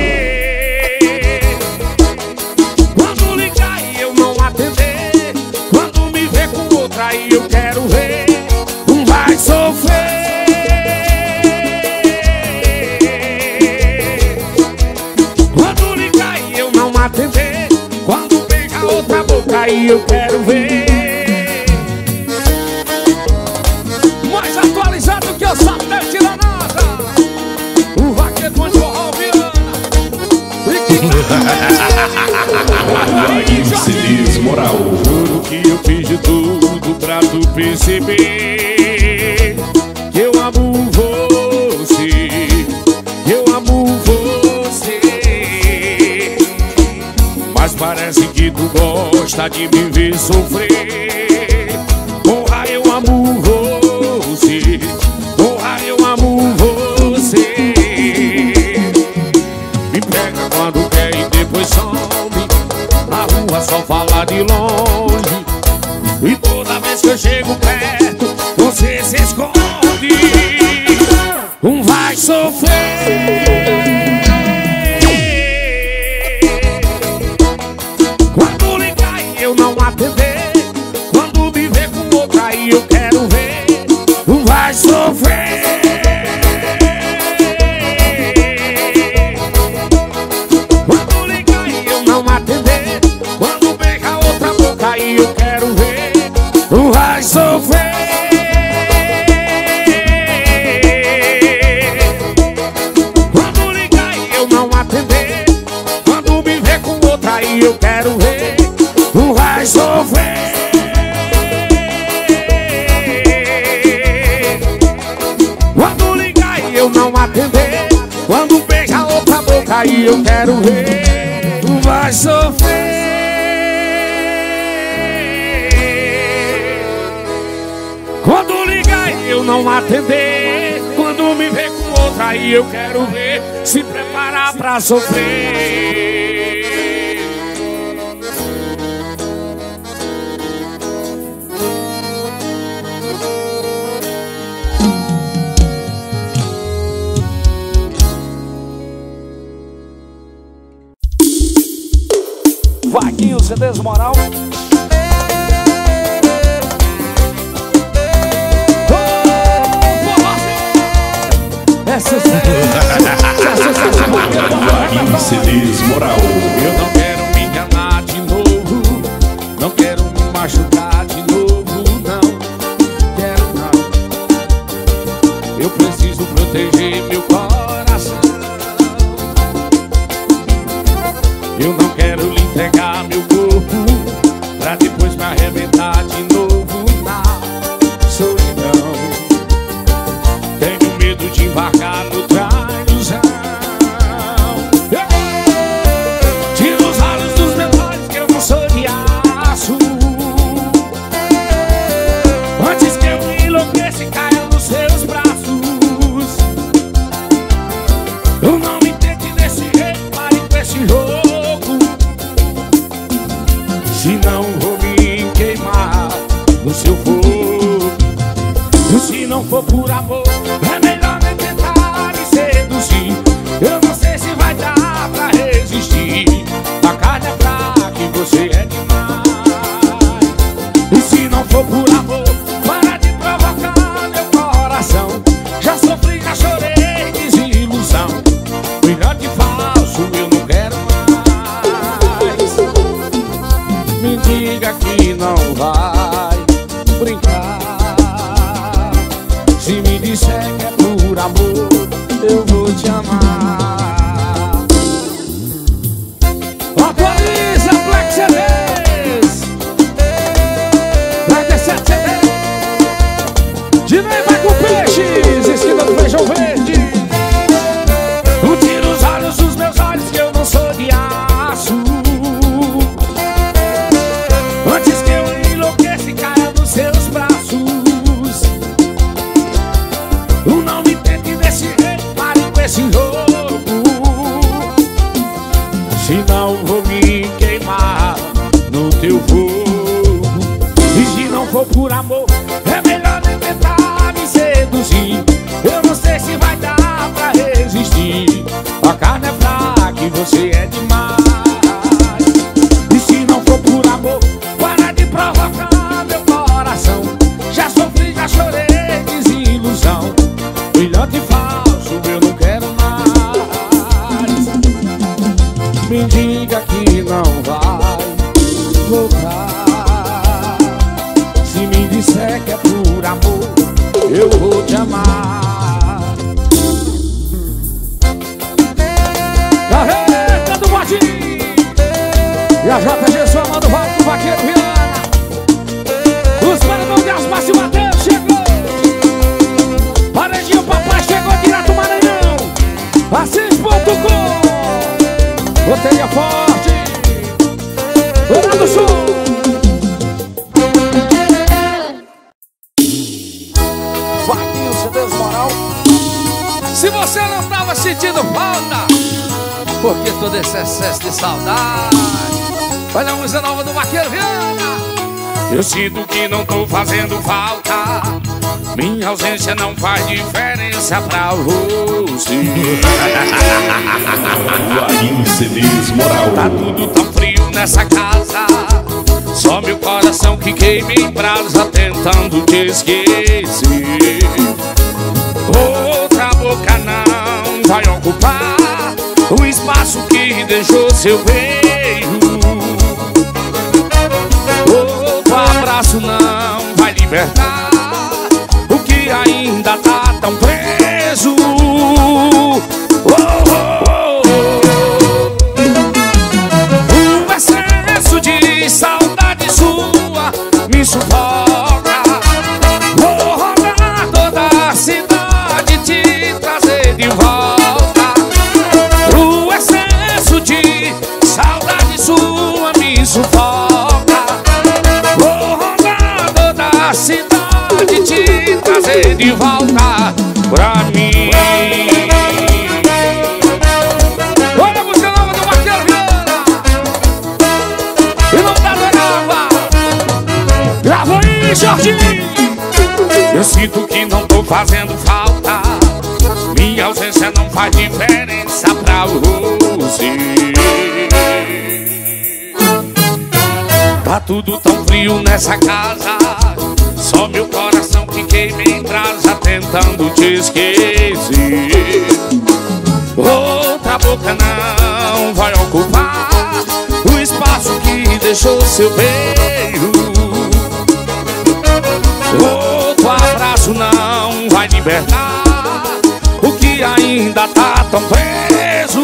Quando ligar e eu não atender, quando me ver com outra aí eu quero ver. Vai sofrer. Quando ligar e eu não atender, quando pegar outra boca aí eu quero ver. Mais atualizado que o satélite da NASA. O vaqueiro bom de forró, Viana. Vaguinho CDs Moral. Juro que eu fiz de tudo pra tu perceber que eu amo você, que eu amo você. Mas parece que tu gosta de me ver sofrer. Porra, eu amo você, porra, eu amo você. Me pega quando quer e depois some. Na rua só fala de longe. E toda vez que eu chego perto, você se esconde. Vai sofrer. Quando ligar e eu não atender, quando me ver com outra aí eu quero ver. Vai sofrer. Quando ligar e eu não atender, quando pegar outra boca aí eu quero ver. Vai sofrer. Quando ligar e eu não atender, quando me ver com outra aí eu quero ver. Vai sofrer. Quando ligar e eu não atender, quando pegar outra boca aí eu quero ver. Vai sofrer. Quando ligar e eu não atender, quando me ver com outra aí eu quero ver. Se preparar pra sofrer. Vaguinho, CDs Moral. Vaguinho CDs Moral. Eu não quero me enganar de novo, não quero me machucar de novo, não quero não. Eu preciso proteger meu coração. Eu não quero lhe entregar meu corpo pra depois me arrebentar de novo na solidão. Tenho medo de embarcar no traizão. Tira os olhos dos meus olhos que eu não sou de aço. Antes que eu me enlouqueça e caia nos seus braços. Eu não me tente desse jeito, pare com esse jogo. Senão vou me queimar no seu fogo. Se não for por amor, é melhor nem tentar me seduzir. Eu não sei se vai dar pra resistir. A carne é fraca e você é demais. E se não for por amor, para de provocar meu coração. Já sofri, já chorei, desilusão. Brilhante falso, eu não quero mais. Me diga que não vai brincar. Se me disser que é por amor, eu vou te amar. Atualiza Black CDs. Vai ter 7 CDs. Dinei vai com peixes, esquina do feijão verde. Não tira os olhos dos meus olhos que eu não sou de aço. Antes que eu enlouqueça e caia nos seus braços. Não me tente desse jeito, pare com esse jogo. Senão vou me queimar no teu fogo. E se não for por amor, é melhor nem tentar me seduzir. Eu não sei se vai dar pra resistir. A carne é fraca e você é demais. E se não for por amor, para de provocar meu coração. Já sofri, já chorei, desilusão. Brilhante e falso, eu não quero mais. Me diga que não vai voltar. Se me disser que é por amor, eu vou te amar. Carreta do Bodinho. E a JG sua mão do Vale do Vaqueiro Viana. Os paredão de Asmar se bateu, chegou. Paredinho papai chegou direto Maranhão. Assis.com. Loteria forte. Bora do Sul. Vaguinho CDs Moral. Se você não tava sentindo falta, porque todo esse excesso de saudade. Olha a música nova do Vaqueiro Viana. Eu sinto que não tô fazendo falta. Minha ausência não faz diferença pra você. Vaguinho CDs Moral. Tá tudo tão frio nessa casa. Só meu coração que queima em brasa tentando te esquecer. Outra boca não vai ocupar o espaço que deixou seu beijo. Outro abraço não vai libertar o que ainda tá tão preso. O excesso de saudade sua me sufoca. Vou rodar toda a cidade, te trazer de volta. O excesso de saudade sua me sufoca. Vou rodar toda a cidade, te trazer de volta pra mim. Olha a música nova do Vaqueiro Viana. E não tá dando água. Grava aí, Jorginho. Eu sinto que não tô fazendo falta. Minha ausência não faz diferença pra você. Tá tudo tão frio nessa casa. Só Só meu coração que queima em brasa tentando te esquecer. Outra boca não vai ocupar o espaço que deixou seu beijo. Outro abraço não vai libertar o que ainda tá tão preso.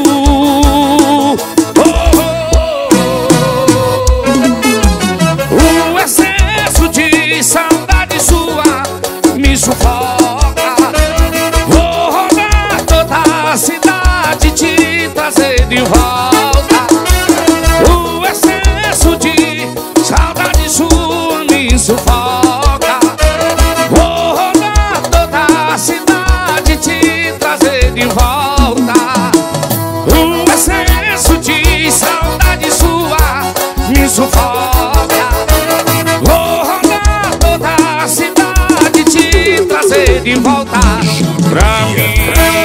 O excesso de saudade sua me sufoca. Vou rodar toda a cidade, te trazer de volta. O excesso de saudade sua me sufoca. Vou rodar toda a cidade, te trazer de volta. O excesso de saudade sua me sufoca. Vou rodar toda a cidade, te trazer de volta pra mim.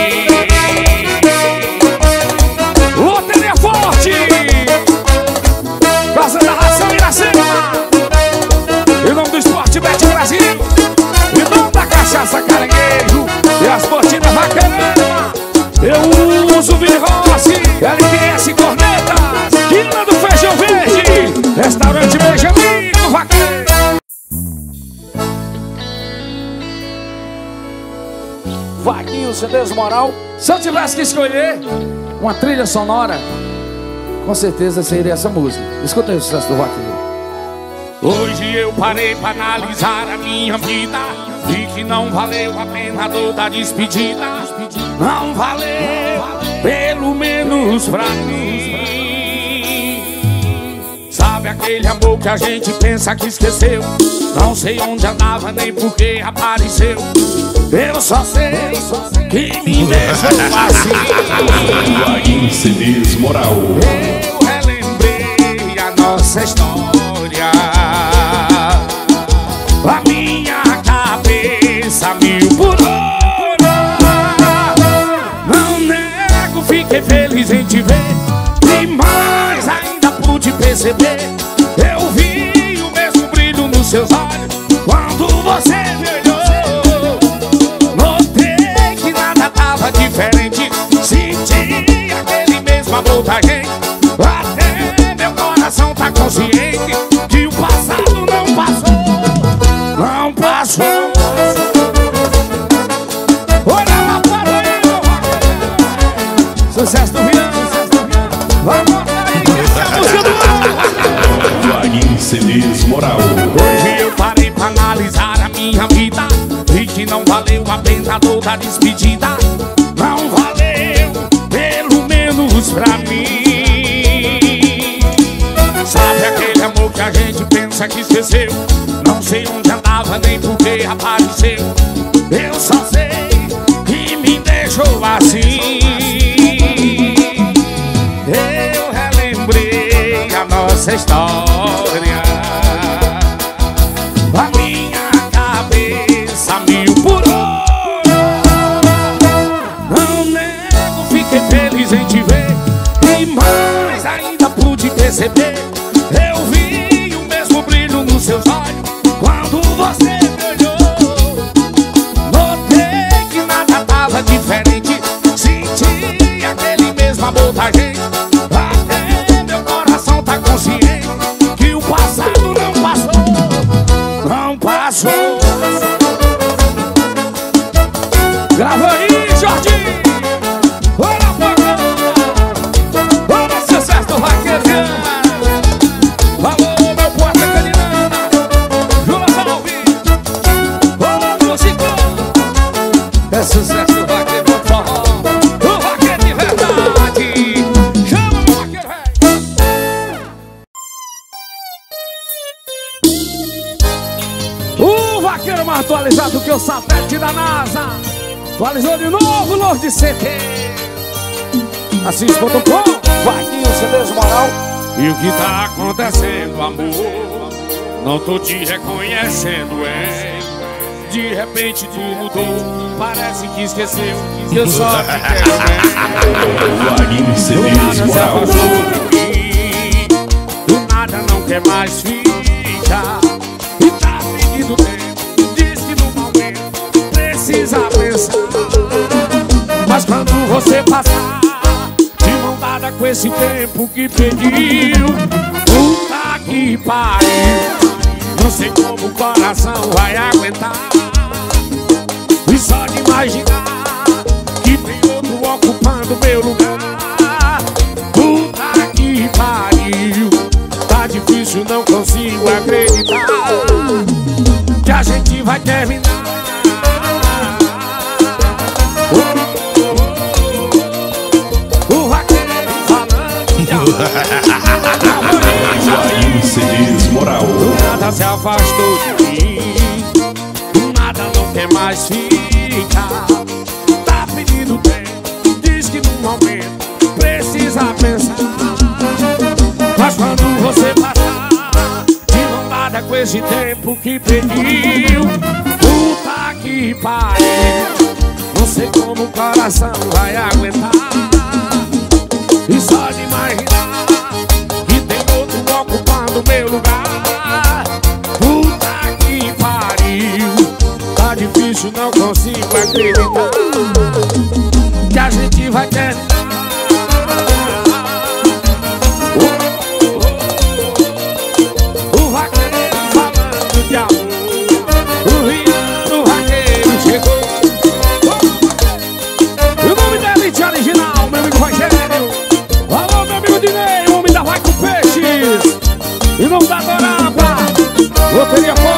Loteria Forte, Casa da Ração Iracema, em nome do Esporte Bet Brasil, em nome da Cachaça Caranguejo e as botinas Vaquerama. Eu uso Vini Rossi, LPS Cornetas, Quina do Feijão Verde, Restaurante Benjamin do Vaqueiro. Vaguinho, CDs Moral. Se eu tivesse que escolher uma trilha sonora, com certeza seria essa música. Escuta aí o sucesso do Vaqueiro. Hoje eu parei pra analisar a minha vida, vi que não valeu a pena a dor da despedida. Não valeu, pelo menos pra mim. Sabe aquele amor que a gente pensa que esqueceu? Não sei onde andava nem por que apareceu. Eu só sei que me deixou assim. Vaguinho CDs Moral. Eu relembrei a nossa história, a minha cabeça mil por hora. Não nego, fiquei feliz em te ver, e mais ainda pude perceber. Eu vi o mesmo brilho nos seus olhos quando você me olhou. Notei que nada tava diferente, senti aquele mesmo amor da gente. Até meu coração tá consciente que o passado não passou. Não passou. Olha lá para aí, meu Vaqueiro. Sucesso do Rian. Vamos aí, essa é a música do ar. Vaguinho CDs Moral. Hoje eu parei pra analisar a minha vida, vi que não valeu a pena a dor da despedida. Não valeu, pelo menos pra mim. Sabe aquele amor que a gente pensa que esqueceu? Não sei onde andava nem por que apareceu. Eu só sei que me deixou assim. Eu relembrei a nossa história, a minha cabeça mil por hora. Não nego, fiquei feliz em te ver, e mais ainda pude perceber. Eu vi o mesmo brilho nos seus olhos quando você me olhou. Notei que nada tava diferente, senti aquele mesmo amor da gente. Até meu coração tá consciente que o passado não passou. Não passou. Grava aí, Jorginho. Olha pra cá. Olha o sucesso do Vaqueiro. Alô, meu poeta Caninana, Jonas Alves. Olá, música. É sucesso do Vaqueiro do forró, do Vaqueiro de verdade. Chama o Vaqueiro, velho. O Vaqueiro mais atualizado que o satélite da NASA. Atualizou de novo, Lorde CT. Assis.com, Vaguinho CDs Moral. E o que tá acontecendo, amor? Não tô te reconhecendo, é? De repente tu mudou, parece que esqueceu que eu só te quero bem. Vaguinho CDs Moral. Do nada não quer mais ficar, e tá pedindo tempo você passar de mão dada com esse tempo que pediu, puta que pariu, não sei como o coração vai aguentar. E só de imaginar que tem outro ocupando meu lugar, puta que pariu, tá difícil, não consigo acreditar que a gente vai terminar. O vaqueiro falando de amor. Joaquim CDs Moral. Nada se afastou de mim, nada não quer mais ficar. Tá pedindo tempo, diz que no momento precisa pensar. Mas quando você passar de mão dada com esse tempo que pediu, puta que pariu, não sei como o coração vai aguentar. E só de imaginar que tem outro ocupando meu lugar, puta que pariu, tá difícil, não consigo acreditar que a gente vai terminar. O vaqueiro falando de amor, o Riano vaqueiro chegou. E o nome dele é original, meu amigo Rogério. Alô, meu amigo Dinei, o homem da Vai com Peixes. E não dá Doraba, loteria